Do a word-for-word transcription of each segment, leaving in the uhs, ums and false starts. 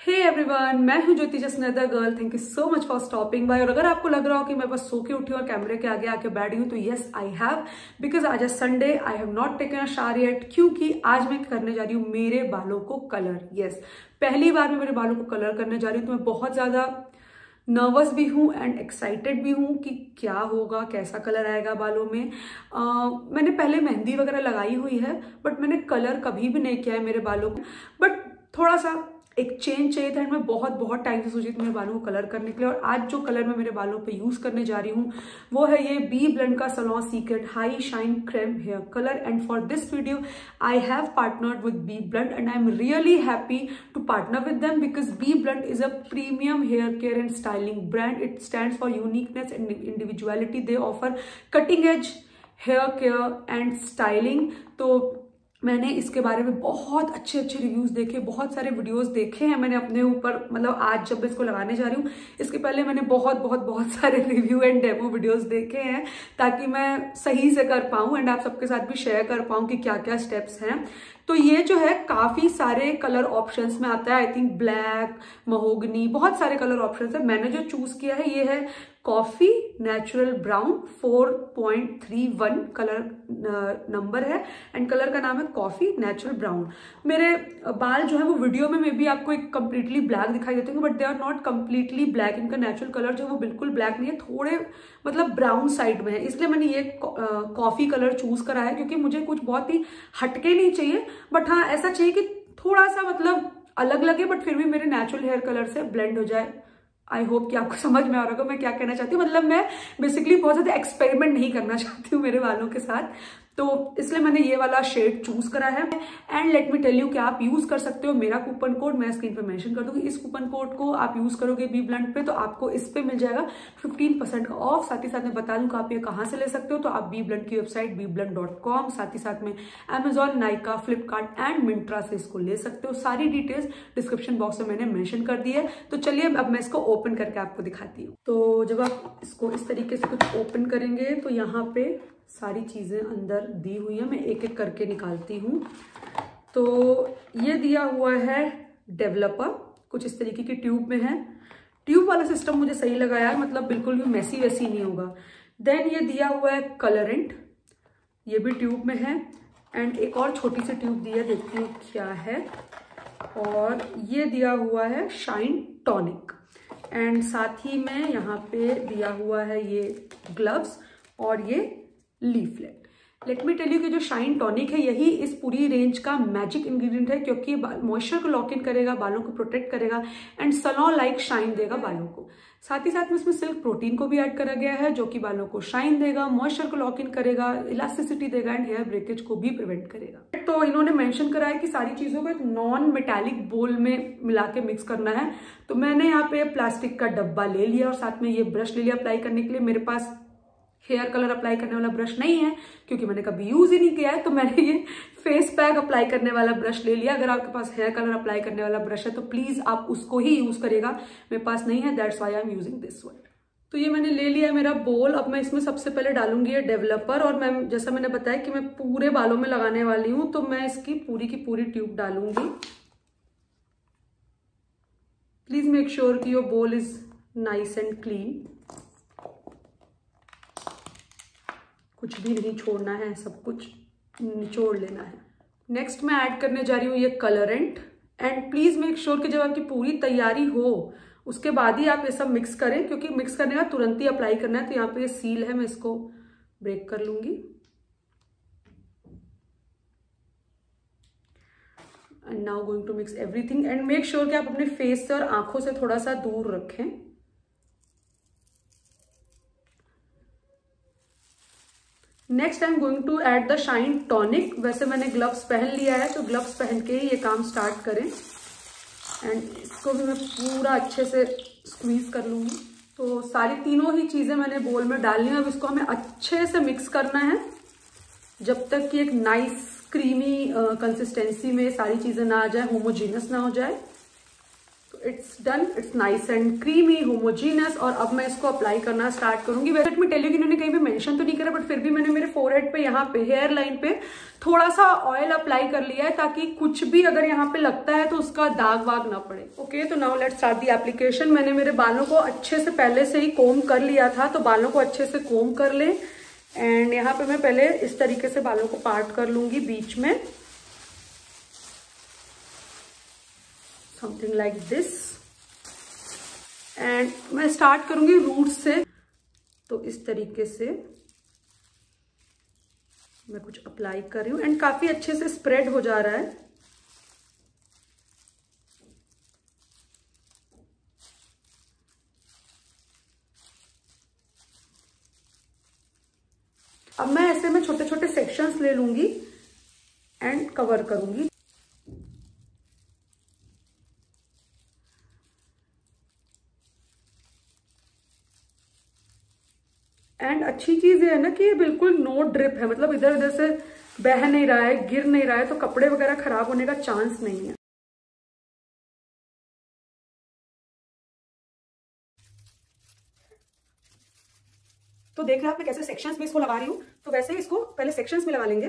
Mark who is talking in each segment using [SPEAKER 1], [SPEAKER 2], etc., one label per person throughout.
[SPEAKER 1] हे everyone, मैं हूं ज्योति जसनेदा girl. Thank you so much for stopping by. और अगर आपको लग रहा हो कि मैं बस सो के उठी और कैमरे के आगे आके बैठी हूं तो यस आई हैव, बिकॉज आज है Sunday. I have not taken a shower yet, क्योंकि आज मैं करने जा रही हूँ मेरे बालों को कलर। यस, पहली बार मैं मेरे बालों को कलर करने जा रही हूँ, तो मैं बहुत ज्यादा नर्वस भी हूँ एंड एक्साइटेड भी हूँ कि क्या होगा, कैसा कलर आएगा बालों में। आ, मैंने पहले मेहंदी वगैरह लगाई हुई है, बट मैंने कलर कभी भी नहीं किया है मेरे बालों को। बट थोड़ा सा एक चेंज चाहिए था। मैं बहुत बहुत टाइम से सोची थी मेरे बालों को कलर करने के लिए, और आज जो कलर मैं मेरे बालों पे यूज करने जा रही हूँ वो है ये बी ब्लेंड का salon secret high shine creme hair colour. And for this video I have partnered with B Blunt and I am really happy to partner with them, because B Blunt is a premium hair care and styling brand. It stands for uniqueness and individuality. They offer cutting edge hair care and styling. तो मैंने इसके बारे में बहुत अच्छे अच्छे reviews देखे, बहुत सारे वीडियोस देखे हैं मैंने अपने ऊपर. मतलब आज जब इसको लगाने जा रही हूँ, इसके पहले मैंने बहुत बहुत बहुत सारे रिव्यू एंड डेमो वीडियोस देखे हैं, ताकि मैं सही से कर पाऊँ एंड आप सबके साथ भी शेयर कर पाऊँ कि क्या क्या स्टेप्स हैं. तो ये जो है काफी सारे कलर ऑप्शंस में आता है. आई थिंक ब्लैक, महोगनी, बहुत सारे कलर ऑप्शंस है. मैंने जो चूज किया है ये है coffee natural brown four point three one colour number है एंड कलर का नाम है कॉफी नेचुरल ब्राउन. मेरे बाल जो है वो वीडियो में मे बी आपको एक कंप्लीटली ब्लैक दिखाई देते हैं, but they are not completely black. इनका नेचुरल कलर जो है वो बिल्कुल ब्लैक नहीं है, थोड़े मतलब ब्राउन साइड में है. इसलिए मैंने ये कॉफी कलर चूज करा है, क्योंकि मुझे कुछ बहुत ही हटके नहीं चाहिए, बट हाँ ऐसा चाहिए कि थोड़ा सा मतलब अलग लगे, बट फिर भी मेरे नेचुरल हेयर कलर से ब्लेंड हो जाए. आई होप कि आपको समझ में आ रहा होगा मैं क्या कहना चाहती हूँ. मतलब मैं बेसिकली बहुत ज्यादा एक्सपेरिमेंट नहीं करना चाहती हूँ मेरे बालों के साथ, तो इसलिए मैंने ये वाला शेड चूज करा है. And let me tell you कि आप यूज कर सकते हो मेरा कूपन कोड, मैं स्क्रीन पे मेंशन कर दूंगी. इस कूपन कोड को आप यूज करोगे बी ब्लेंड पे, तो आपको इस पे मिल जाएगा फिफ्टीन परसेंट का ऑफ. साथ ही साथ मैं बता दूं कि आप ये कहाँ से ले सकते हो. तो आप बी ब्लेंड की website B Blunt dot com, साथ ही साथ में Amazon, Nykaa, Flipkart and Myntra से इसको ले सकते हो. सारी डिटेल्स डिस्क्रिप्शन बॉक्स में मैंने मेंशन कर दी है. तो चलिए अब मैं इसको ओपन करके आपको दिखाती हूँ. तो जब आप इसको इस तरीके से कुछ ओपन करेंगे तो यहाँ पे सारी चीजें अंदर दी हुई है. मैं एक एक करके निकालती हूँ. तो ये दिया हुआ है डेवलपर, कुछ इस तरीके की ट्यूब में है. ट्यूब वाला सिस्टम मुझे सही लगा यार, मतलब बिल्कुल भी मैसी वैसी नहीं होगा. देन ये दिया हुआ है कलरेंट, ये भी ट्यूब में है. एंड एक और छोटी सी ट्यूब दी है, देखती हूँ क्या है. और ये दिया हुआ है शाइन टॉनिक. एंड साथ ही में यहाँ पे दिया हुआ है ये ग्लव्स और ये leaflet. Let me tell you कि जो शाइन टॉनिक है यही इस पूरी रेंज का मैजिक इंग्रेडिएंट है, क्योंकि मॉइस्चर को लॉक इन करेगा, बालों को प्रोटेक्ट करेगा एंड सलोन लाइक शाइन देगा बालों को. साथ ही साथ में इसमें सिल्क प्रोटीन को भी ऐड करा गया है, जो कि बालों को शाइन देगा, मॉइस्चर को लॉक इन करेगा, इलास्टिसिटी देगा एंड हेयर ब्रेकेज को भी प्रिवेंट करेगा. तो इन्होंने मेंशन करा है कि सारी चीजों को एक नॉन मेटालिक बोल में मिला के मिक्स करना है. तो मैंने यहाँ पे प्लास्टिक का डब्बा ले लिया और साथ में ये ब्रश ले लिया अप्लाई करने के लिए. मेरे पास हेयर कलर अप्लाई करने वाला ब्रश नहीं है, क्योंकि मैंने कभी यूज ही नहीं किया है, तो मैंने ये फेस पैक अप्लाई करने वाला ब्रश ले लिया. अगर आपके पास हेयर कलर अप्लाई करने वाला ब्रश है तो प्लीज आप उसको ही यूज करेगा. मेरे पास नहीं है, that's why I am using this one. तो ये मैंने ले लिया है मेरा बोल. अब मैं इसमें सबसे पहले डालूंगी ये डेवलपर, और मैं जैसा मैंने बताया कि मैं पूरे बालों में लगाने वाली हूं, तो मैं इसकी पूरी की पूरी ट्यूब डालूंगी. प्लीज मेक श्योर कि your bowl is nice and clean. कुछ भी नहीं छोड़ना है, सब कुछ निचोड़ लेना है. नेक्स्ट मैं ऐड करने जा रही हूँ ये colourant. And please make sure कि जब आपकी पूरी तैयारी हो उसके बाद ही आप ये सब मिक्स करें, क्योंकि मिक्स करने का तुरंत ही अप्लाई करना है. तो यहाँ पे ये सील है, मैं इसको ब्रेक कर लूंगी. And now going to mix everything. And make sure कि आप अपने फेस से और आंखों से थोड़ा सा दूर रखें. Next I am going to add the shine tonic. वैसे मैंने ग्लव्स पहन लिया है, तो ग्लव्स पहन के ही ये काम स्टार्ट करें. एंड इसको भी मैं पूरा अच्छे से स्क्वीज कर लूंगी. तो सारी तीनों ही चीजें मैंने बोल में डालनी है. अब इसको हमें अच्छे से मिक्स करना है जब तक कि एक नाइस क्रीमी कंसिस्टेंसी में सारी चीजें ना आ जाए, होमोजीनियस ना हो जाए. तो it's done, it's nice and creamy homogeneous. और अब मैं इसको अप्लाई करना स्टार्ट करूंगी। वैसे मैं टेल यू कि इन्होंने कहीं भी मेंशन तो नहीं करा, बट फिर भी मैंने मेरे फोरहेड पे, यहाँ पे हेयर लाइन पे थोड़ा सा ऑयल अप्लाई कर लिया है, ताकि कुछ भी अगर यहाँ पे लगता है तो उसका दाग वाग ना पड़े। ओके, तो now let's start the application. मैंने मेरे बालों को अच्छे से पहले से ही कोम कर लिया था, तो बालों को अच्छे से कोम कर ले। एंड यहाँ पे मैं पहले इस तरीके से बालों को पार्ट कर लूंगी बीच में, समथिंग लाइक दिस। एंड मैं स्टार्ट करूंगी रूट से, तो इस तरीके से मैं कुछ अप्लाई कर रही हूँ एंड काफी अच्छे से स्प्रेड हो जा रहा है। अब मैं ऐसे में छोटे छोटे सेक्शंस ले लूंगी एंड कवर करूंगी। एंड अच्छी चीज ये है ना कि ये बिल्कुल नो ड्रिप है, मतलब इधर उधर से बह नहीं रहा है, गिर नहीं रहा है, तो कपड़े वगैरह खराब होने का चांस नहीं है। तो देख रहे हैं आप मैं कैसे सेक्शंस में इसको लगा रही हूं, तो वैसे ही इसको पहले सेक्शंस में लगा लेंगे।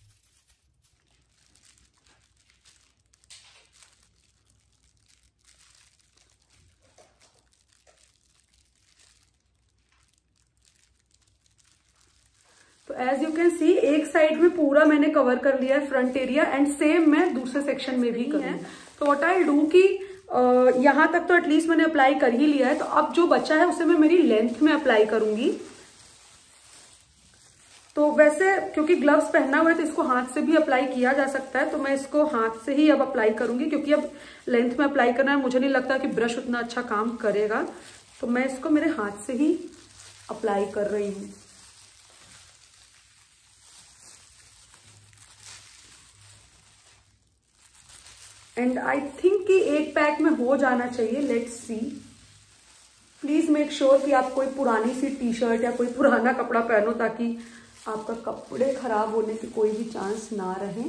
[SPEAKER 1] तो एज यू कैन सी एक साइड में पूरा मैंने कवर कर लिया है फ्रंट एरिया, एंड सेम मैं दूसरे सेक्शन में भी करूँ। तो व्हाट आई डू कि यहां तक तो एटलीस्ट मैंने अप्लाई कर ही लिया है, तो अब जो बचा है उसे मैं मेरी लेंथ में अप्लाई करूंगी। तो वैसे क्योंकि ग्लव्स पहना हुआ है तो इसको हाथ से भी अप्लाई किया जा सकता है, तो मैं इसको हाथ से ही अब अप्लाई करूंगी, क्योंकि अब लेंथ में अप्लाई करना है। मुझे नहीं लगता कि ब्रश उतना अच्छा काम करेगा, तो मैं इसको मेरे हाथ से ही अप्लाई कर रही हूँ। एंड आई थिंक कि एक पैक में हो जाना चाहिए, let's see. Please make sure कि आप कोई पुरानी सी टी शर्ट या कोई पुराना कपड़ा पहनो, ताकि आपका कपड़े खराब होने की कोई भी चांस ना रहे।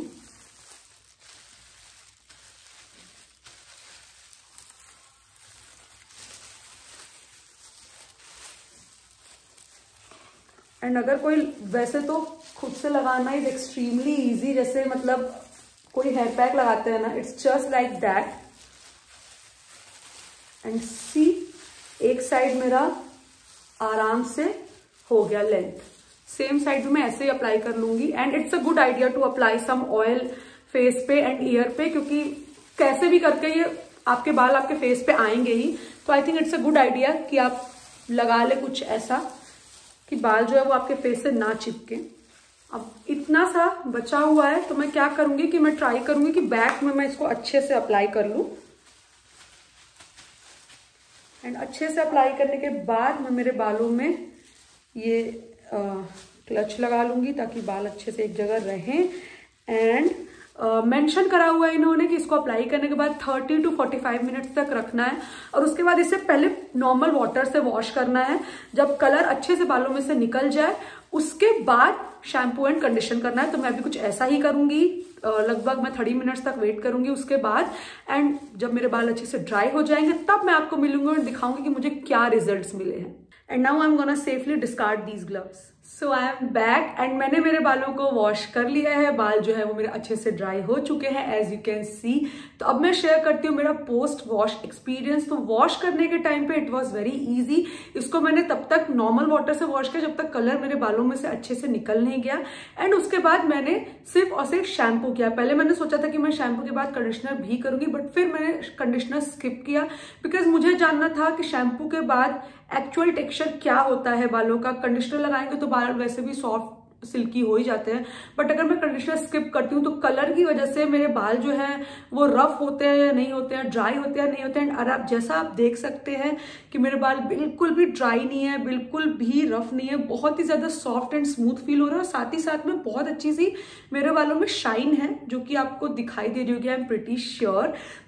[SPEAKER 1] एंड अगर कोई, वैसे तो खुद से लगाना इज एक्सट्रीमली इजी, जैसे मतलब कोई हेयर पैक लगाते हैं ना, it's just like that. And see, एक साइड मेरा आराम से हो गया लेंथ, सेम साइड में ऐसे ही अप्लाई कर लूंगी। And it's a good idea to apply some oil face पे एंड ईयर पे, क्योंकि कैसे भी करके ये आपके बाल आपके फेस पे आएंगे ही। तो I think it's a good idea कि आप लगा ले कुछ ऐसा कि बाल जो है वो आपके फेस से ना चिपके। अब इतना सा बचा हुआ है, तो मैं क्या करूंगी कि मैं ट्राई करूंगी कि बैक में मैं इसको अच्छे से अप्लाई कर लूं। एंड अच्छे से अप्लाई करने के बाद मैं मेरे बालों में ये आ, क्लच लगा लूंगी, ताकि बाल अच्छे से एक जगह रहें। एंड मेंशन करा हुआ है इन्होंने कि इसको अप्लाई करने के बाद thirty to forty five minutes तक रखना है, और उसके बाद इसे पहले नॉर्मल वाटर से वॉश करना है। जब कलर अच्छे से बालों में से निकल जाए उसके बाद शैम्पू एंड कंडीशन करना है। तो मैं भी कुछ ऐसा ही करूंगी, लगभग मैं थर्टी मिनट्स तक वेट करूंगी उसके बाद। एंड जब मेरे बाल अच्छे से ड्राई हो जाएंगे तब मैं आपको मिलूंगी और दिखाऊंगी कि मुझे क्या रिजल्ट्स मिले हैं। And now I am gonna safely discard these gloves. So I am back and मैंने मेरे बालों को वॉश कर लिया है। बाल जो है वो मेरे अच्छे से ड्राई हो चुके हैं एज यू कैन सी। तो अब मैं शेयर करती हूँ मेरा पोस्ट वॉश एक्सपीरियंस। तो वॉश करने के टाइम पे इट वॉज वेरी इजी। इसको मैंने तब तक नॉर्मल वाटर से वॉश किया जब तक कलर मेरे बालों में से अच्छे से निकल नहीं गया। एंड उसके बाद मैंने सिर्फ और सिर्फ शैम्पू किया। पहले मैंने सोचा था कि मैं शैम्पू के बाद कंडीशनर भी करूंगी, बट फिर मैंने कंडीशनर स्किप किया बिकॉज मुझे जानना था कि शैम्पू के बाद एक्चुअल टेक्सचर क्या होता है बालों का। कंडीशनर लगाएंगे तो बाल वैसे भी सॉफ्ट सिल्की हो ही जाते हैं, बट अगर मैं कंडीशनर स्किप करती हूँ तो कलर की वजह से मेरे बाल जो है वो रफ होते हैं या नहीं होते हैं, ड्राई होते हैं नहीं होते हैं। और आप जैसा आप देख सकते हैं कि मेरे बाल बिल्कुल भी ड्राई नहीं है, बिल्कुल भी रफ नहीं है, बहुत ही ज्यादा सॉफ्ट एंड स्मूथ फील हो रहा है। और साथ ही साथ में बहुत अच्छी सी मेरे बालों में शाइन है जो कि आपको दिखाई दे रही होगी, आई एम प्रिटी श्योर।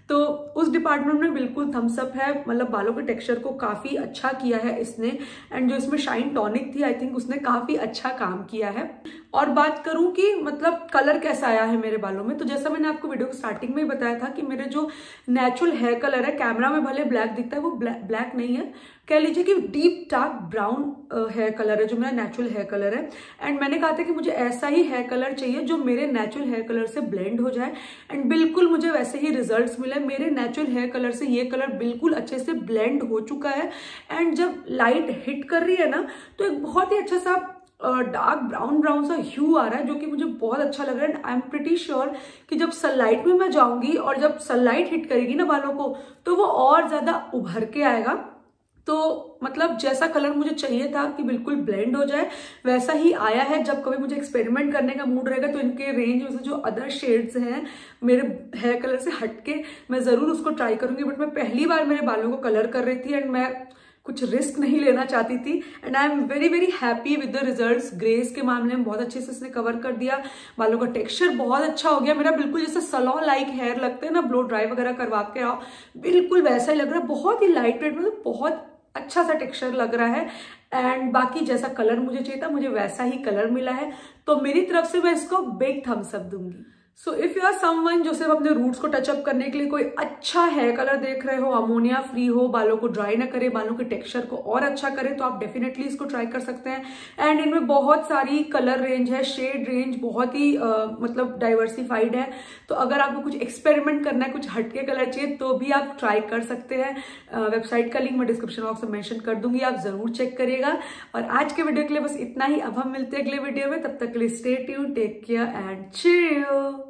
[SPEAKER 1] तो उस डिपार्टमेंट में बिल्कुल थम्स अप है, मतलब बालों के टेक्सचर को काफी अच्छा किया है इसने। एंड जो इसमें शाइन टॉनिक थी, आई थिंक उसने काफी अच्छा काम किया है। और बात करूं कि मतलब कलर कैसा आया है मेरे बालों में, तो जैसा मैंने आपको वीडियो के स्टार्टिंग में ही बताया था कि मेरे जो नेचुरल हेयर कलर है, कैमरा में भले ब्लैक दिखता है, वो ब्लैक नहीं है, कह लीजिए कि deep dark brown hair colour है जो मेरा नेचुरल हेयर कलर है। एंड मैंने कहा था कि मुझे ऐसा ही हेयर कलर चाहिए जो मेरे नेचुरल हेयर कलर से ब्लेंड हो जाए, एंड बिल्कुल मुझे वैसे ही रिजल्ट्स मिले। मेरे नेचुरल हेयर कलर से ये कलर बिल्कुल अच्छे से ब्लेंड हो चुका है। एंड जब लाइट हिट कर रही है ना, तो एक बहुत ही अच्छा सा डार्क ब्राउन ब्राउन सा ह्यू आ रहा है, जो कि मुझे बहुत अच्छा लग रहा है। And I am pretty sure कि जब सनलाइट में मैं जाऊंगी और जब सनलाइट हिट करेगी ना बालों को, तो वो और ज्यादा उभर के आएगा। तो मतलब जैसा कलर मुझे चाहिए था कि बिल्कुल ब्लेंड हो जाए, वैसा ही आया है। जब कभी मुझे एक्सपेरिमेंट करने का मूड रहेगा तो इनके रेंज में से जो अदर शेड्स हैं मेरे हेयर कलर से हटके, मैं जरूर उसको ट्राई करूंगी। बट मैं पहली बार मेरे बालों को कलर कर रही थी एंड मैं कुछ रिस्क नहीं लेना चाहती थी। And I am very very happy with the results. Greys के मामले में बहुत अच्छे से इसने कवर कर दिया, बालों का टेक्सचर बहुत अच्छा हो गया मेरा, बिल्कुल जैसे सलॉन लाइक हेयर लगते हैं ना, ब्लो ड्राई वगैरह करवा के आओ, बिल्कुल वैसा ही लग रहा है। बहुत ही लाइट वेट, मतलब बहुत अच्छा सा टेक्सचर लग रहा है। एंड बाकी जैसा कलर मुझे चाहिए था, मुझे वैसा ही कलर मिला है। तो मेरी तरफ से मैं इसको बिग थम्स अप दूंगी। So if you are someone जो सिर्फ अपने रूट्स को टचअप करने के लिए कोई अच्छा हेयर कलर देख रहे हो, अमोनिया फ्री हो, बालों को ड्राई ना करे, बालों के टेक्सचर को और अच्छा करे, तो आप डेफिनेटली इसको ट्राई कर सकते हैं। एंड इनमें बहुत सारी कलर रेंज है, शेड रेंज बहुत ही uh, मतलब डाइवर्सिफाइड है। तो अगर आपको कुछ एक्सपेरिमेंट करना है, कुछ हटके कलर चाहिए, तो भी आप ट्राई कर सकते हैं। वेबसाइट uh, का लिंक मैं डिस्क्रिप्शन बॉक्स में मेंशन कर दूंगी, आप जरूर चेक करिएगा। और आज के वीडियो के लिए बस इतना ही। अब हम मिलते हैं अगले वीडियो में, तब तक के लिए stay tuned, take care and chill.